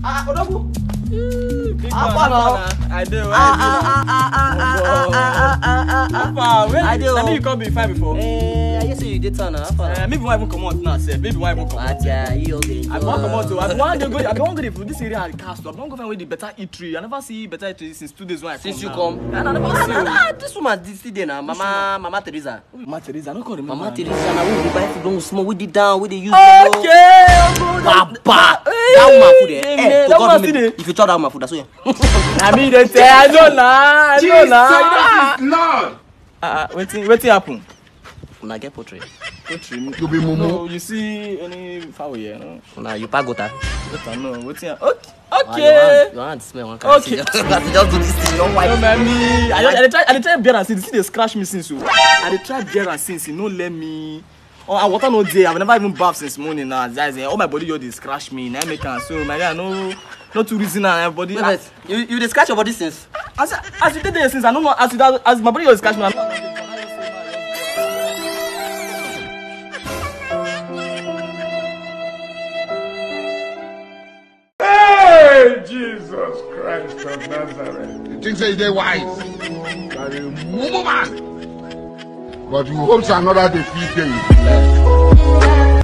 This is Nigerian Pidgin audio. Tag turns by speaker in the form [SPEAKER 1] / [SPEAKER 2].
[SPEAKER 1] Odogu.
[SPEAKER 2] Big man, I do. I do. You can't be fine before.
[SPEAKER 1] I guess you did turn up.
[SPEAKER 2] Maybe why even come out now, sir. Maybe why even come out.
[SPEAKER 1] Yeah, you okay?
[SPEAKER 2] I want come out too. I want to go. I don't go to this area and cast. I don't go find where the better eatery. I never see better eatery since 2 days when I come.
[SPEAKER 1] Since you come, I never see. This woman this day now, Mama Teresa.
[SPEAKER 2] Mama Teresa, no call
[SPEAKER 1] Mama Teresa. Now we buy food, don't small. We did down, we did use.
[SPEAKER 2] Okay.
[SPEAKER 1] Papa, that woman food there. To God, if you chop that woman food, that's why.
[SPEAKER 2] I mean, they say I know now. I
[SPEAKER 1] know
[SPEAKER 2] now. Waiting happen.
[SPEAKER 1] Una get portrait.
[SPEAKER 2] Portrait.
[SPEAKER 3] You be mumu.
[SPEAKER 2] No, you see any foul here, no?
[SPEAKER 1] Nah, you pagota.
[SPEAKER 2] No, waiting. Okay.
[SPEAKER 1] You want to smell one kind. Okay. Just do this thing. Don't wipe.
[SPEAKER 2] No, man, I try beer and since they scratch me since you. I try beer and since you no let me. Oh, I water no day. I've never even bathed since morning now. All my body just scratch me. Now make can so my guy no too reason and everybody.
[SPEAKER 1] Wait, you dey scratch your body since?
[SPEAKER 2] As you did there since I don't know as my body just scratch me.
[SPEAKER 3] Hey, Jesus Christ of Nazareth. You think say they wise? You are a mumu man. But you hope another defeat you.